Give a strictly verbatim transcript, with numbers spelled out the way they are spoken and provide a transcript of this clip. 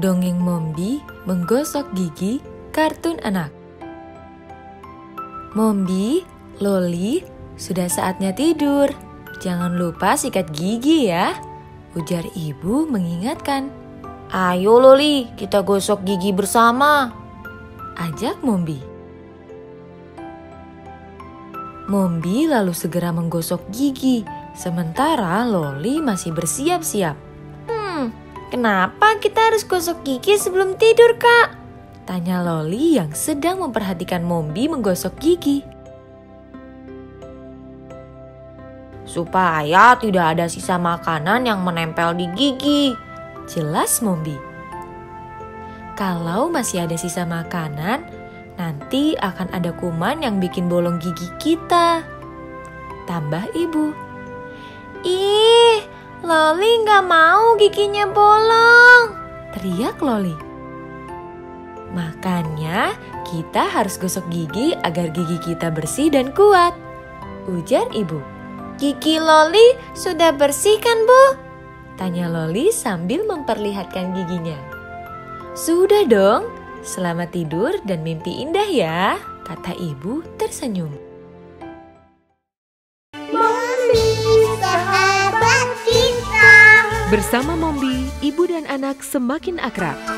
Dongeng Mombi menggosok gigi, kartun anak. Mombi, Loli, sudah saatnya tidur. Jangan lupa sikat gigi ya, ujar ibu mengingatkan. Ayo Loli, kita gosok gigi bersama, ajak Mombi. Mombi lalu segera menggosok gigi, sementara Loli masih bersiap-siap. Hmm, kenapa kita harus gosok gigi sebelum tidur, Kak? Tanya Loli yang sedang memperhatikan Mombi menggosok gigi. Supaya tidak ada sisa makanan yang menempel di gigi, jelas Mombi. Kalau masih ada sisa makanan, nanti akan ada kuman yang bikin bolong gigi kita, tambah ibu. Ih, Loli gak mau giginya bolong, teriak Loli. Makanya kita harus gosok gigi agar gigi kita bersih dan kuat, ujar ibu. Gigi Loli sudah bersih kan, Bu? Tanya Loli sambil memperlihatkan giginya. Sudah dong, selamat tidur dan mimpi indah ya, kata ibu tersenyum. Mombi, sahabat kita. Bersama Mombi, ibu dan anak semakin akrab.